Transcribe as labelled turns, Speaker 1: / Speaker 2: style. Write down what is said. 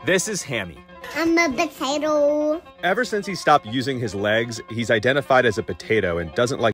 Speaker 1: This is Hammy.
Speaker 2: I'm a potato.
Speaker 1: Ever since he stopped using his legs, he's identified as a potato and doesn't like